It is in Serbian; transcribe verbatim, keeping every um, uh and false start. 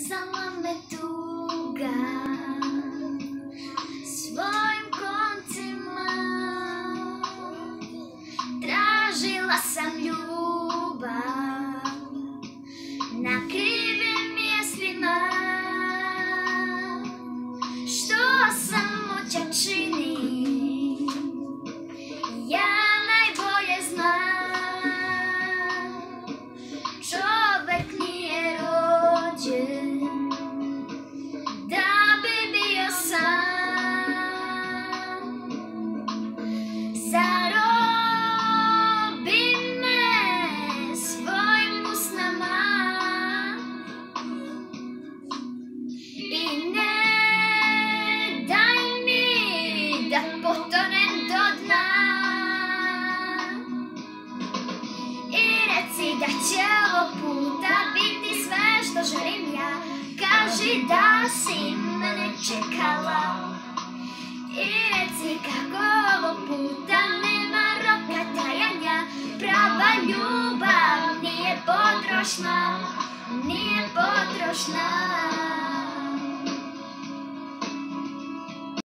Vezala me tuga svojim koncima, tražila sam ljubav na krivim mjestima. Što samoća čini, ja najbolje znam. Čovek nije rođen da bi bio sam. Zarobi me svojim usnama i ne daj mi da potonem do dna. I reci da će ovog puta biti sve što želim ja. Kaži da si mene čekala i reci kako ovog puta nema roka trajanja. Prava ljubav nije potrošna, nije potrošna.